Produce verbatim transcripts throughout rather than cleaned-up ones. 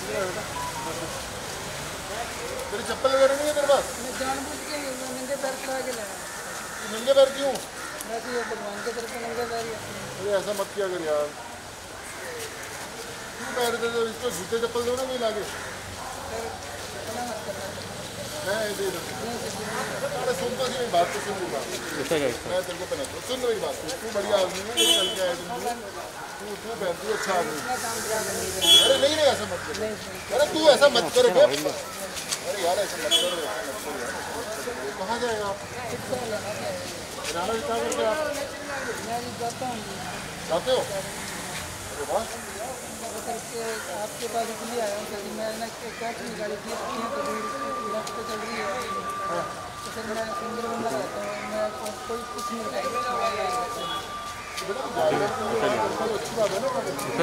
तेरी चप्पल वगैरह नहीं है तेरे पास? मैं जानबूझ के नंगे पैर खड़ा के लाया। नंगे पैर क्यों? वैसे ही भगवान की तरफ से नंगे पैर ही। अरे ऐसा मत किया कर यार, क्यों पैर दे दो इसको, जूते चप्पल दो ना, नहीं लागे मैं दे दूँ। अरे सुन तो मेरी बात, तो सुन मेरी बात, मैं तेरे को पहना सुन मेरी बात। तू बढ़िया आदमी है, चल के आया तुम, तू तू पहन तू अच्छा आदमी। अरे नहीं नहीं ऐसा मत कर, अरे तू ऐसा मत कर। अरे यार ऐसा मत कर, कहाँ जाएगा आप? राना जितना करके आप जाते हो? अरे वाह, आपके पास इसलिए आया हूँ क्योंकि मैं ना कैच निकाली थी अपनी, तो लेफ्ट पे चल रही है तो फिर मैं सिंगल बंदा रहता हूँ, मैं कोई कुछ नहीं बताएगा। अच्छी बात है ना।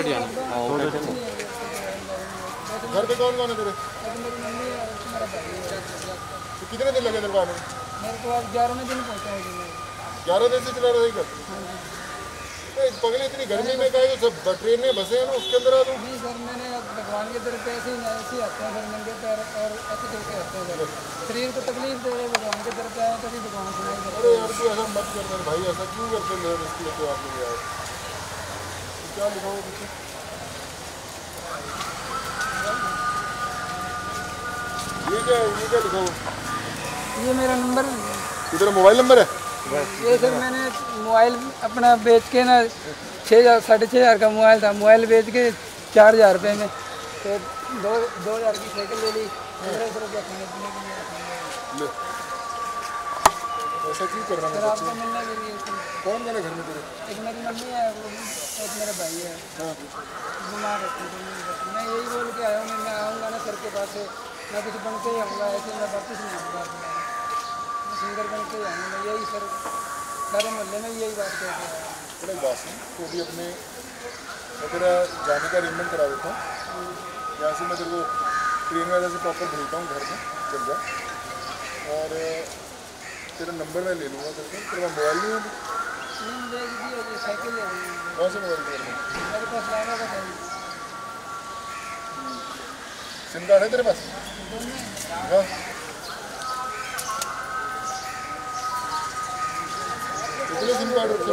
घर पे कौन कौन है तेरे? मेरी मम्मी और मेरा भाई है। तो कितने दिन लगे तेरे को आने में? मेरे को आज ग्यारहवें दिन पहुँचा है। ग्यारह दिन से चला रहा है घर? पगले इतनी गर्मी में कहा सब ट्रेन में बसे हैं ना, उसके अंदर आ दूँ? नहीं सर, मैंने भगवान की तरफ से ऐसे ही ऐसे ही आते हैं सर, नंगे पैर और ऐसे करके आते हैं सर। शरीर को तकलीफ दे रहे भगवान की तरफ आए तभी भगवान सुनाई देते। अरे यार तू ऐसा मत कर मेरे भाई, ऐसा क्यों करते हैं? इसके लिए तो आप लोग यार क्या लिखाओ पीछे? ये क्या है, ये क्या लिखा हो? ये मेरा नंबर, ये तेरा मोबाइल नंबर है? ये सर मैंने मोबाइल अपना बेच के ना, छः हज़ार साढ़े छः हज़ार का मोबाइल था, मोबाइल बेच के चार हज़ार रुपये में तो दो दो हज़ार की साइकिल ले ली। पंद्रह सौ रुपया खाने पीने के लिए। ऐसा क्यों कर रहा है? सर आपको मिलने के लिए। कौन कौन है घर में तेरे? एक मेरी मम्मी है, एक मेरा भाई है, बीमार रहते हैं। मैं यही बोल के आया हूँ, मैं आऊँगा ना सर के पास से, मैं कुछ बन के ही आऊँगा, ऐसे मैं वापस नहीं आऊँगा। सिंगर बन के आऊँगा मैं, यही सर सारे मोहल्ले में यही बात कहते हैं। बड़े बात है तो भी अपने, मैं तेरा जाने का अरेंजमेंट करा देता हूँ यहाँ से। मैं तेरे को ट्रेन वजह से प्रॉपर भेजता हूँ घर में, चल जा। और तेरा नंबर मैं ले लूँगा तेरे को। तेरा मोबाइल नहीं है? साइकिल ले रही कौन सा मोबाइल तेरे में? मेरे पास लाना का था। सिम कार्ड है तेरे पास? हाँ। कितने सिम कार्ड रखे हो?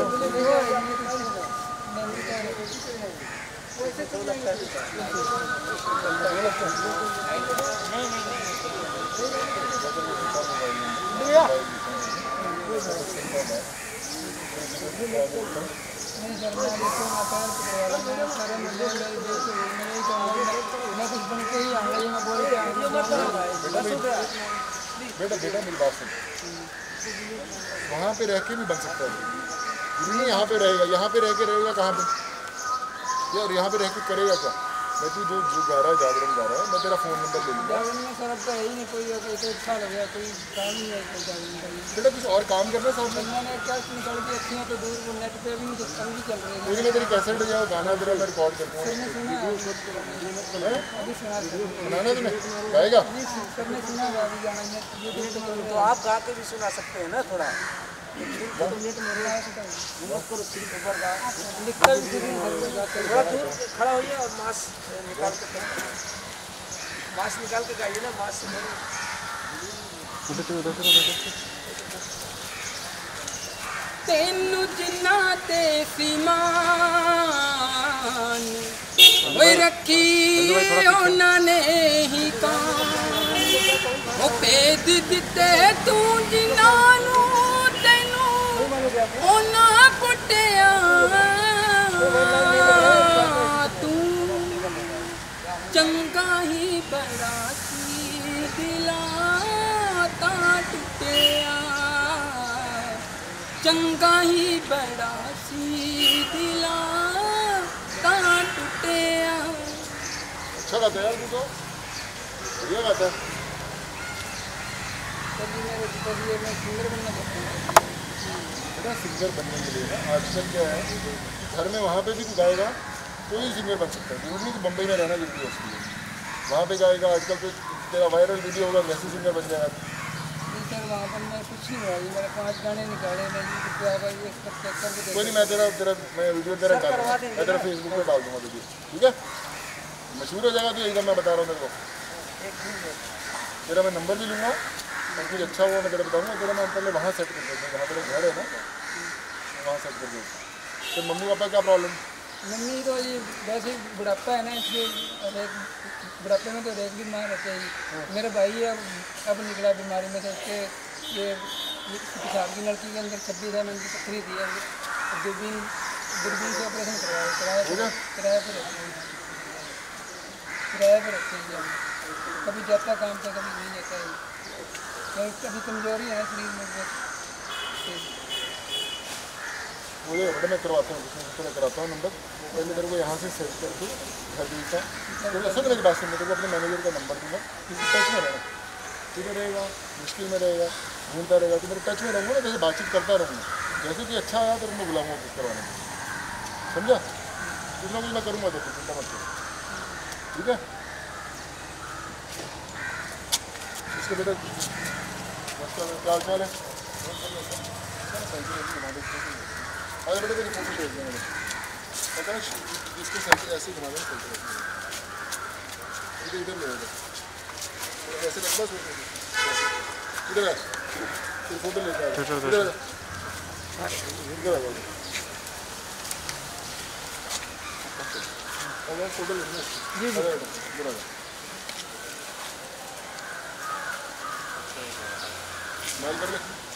बेटा बेटा मेरी बात सुन, वहाँ पे रह के भी बन सकता है। नहीं यहाँ पे रहेगा, यहाँ पे रह के रहेगा कहाँ पे यार? यहाँ पे रह के करेगा क्या? मैं तू जो जो गा रहा है, जागरण गा रहा है, मैं तेरा फ़ोन नंबर ले लूँगा। जागरण में सर अब तो है ही नहीं कोई, तो अच्छा लग गया, कोई काम नहीं है जागरण का। बेटा कुछ और काम करना साथ में? मैंने क्या निकल के अच्छी है तो दूर वो नेट पे भी भी चल रही है। मेरी में तेरी कैसेट या गाना तेरा मैं रिकॉर्ड करता हूँ। अभी सुना सुनाना तुम्हें गाएगा? सर ने सुना है अभी गाना है, तो आप गा के भी सुना सकते हैं ना थोड़ा। थोड़ा दूर खड़ा होइए और मास्क निकाल के मास्क निकाल के गाइए ना, मास्क तेनू जिन्ना ते सीमान ओए रखी उन्होंने ही कान ओ भेद दिते तू जिन्नानू तेनू उन्हां कुटिया तू चंगा ही बड़ा सी दिला ता टुटिया चंगा ही बड़ा सी दिला ता टुटिया। अच्छा गाता है यार तू तो, बढ़िया गाता है। तभी मेरे पिताजी मैं सिंगर बनना चाहता हूँ। बेटा सिंगर बनने के लिए ना आजकल क्या है, घर में वहाँ पे भी तू गाएगा कोई सिंगर बन सकता है। जरूरी नहीं कि बम्बई में रहना जरूरी है उसके लिए। वहाँ पे गाएगा, आजकल तो तेरा वायरल वीडियो होगा, वैसे सिंगर बन जाएगा। सर वहाँ पर मैं कुछ नहीं हुआ, मेरे पाँच गाने निकाले मैं यूट्यूब पे आकर ये सब चेक करके कोई नहीं, मैं तेरा तेरा मैं वीडियो तेरा डाल दूँगा, मैं तेरा फेसबुक पे डाल दूँगा वीडियो, ठीक है? मशहूर हो जाएगा तो एकदम मैं बता रहा हूँ तेरे को। एक दिन में तेरा मैं नंबर भी लूँगा और कुछ अच्छा हुआ मैं तेरा बताऊँगा। तेरा मैं पहले वहाँ सेट कर देता हूँ, जहाँ तेरा घर है ना वहाँ सेट कर देता हूँ। तो मम्मी पापा क्या प्रॉब्लम? मम्मी तो ये वैसे ही बुढ़ापा है ना, इसलिए रेक बुढ़ापे में तो रेक भी मार रहते हैं। मेरा भाई है अब अब निकला बीमारी में से, इसके ये पिछाड़ की लड़की के अंदर छब्बीस एम एम की पथरी थी। दूरबीन दूरबीन से ऑपरेशन करवाया, किराए हो गया? किराए पर रखते हैं, किराए पर रखते हैं। कभी जाता काम पे, कभी नहीं जाता है, कभी कभी कमजोरी है शरीर में बहुत। मुझे बता, मैं करवाता हूँ कुछ मैं कराता हूँ नंबर। पहले तेरे को यहाँ से सेट कर दूँ घर दूँ। तो सुन मेरी बात सुन, मैं तेरे को अपने मैनेजर का नंबर दूँगा, किसी टच में रहना। ठीक रहेगा, मुश्किल में रहेगा, ढूंढता रहेगा तो मेरे टच में रहूँगा ना, जैसे बातचीत करता रहूँगा। जैसे कि अच्छा आया तो मैं बुलाऊँगा कुछ करवाने में, समझा? कुछ ना कुछ मैं करूँगा तो चिंता मत करो, ठीक है? इसके बेटा क्या हाल चाल है? अरे बेटा तेरी फोटो भेज देंगे पता है, इसको साइकिल ऐसे घुमा देंगे, चलते रहते इधर इधर ले ऐसे रख बस। इधर है तेरी फोटो लेके आ, इधर इधर आ जाओ। अगर फोटो लेना जी जी इधर आ जाओ। माइल कर ले।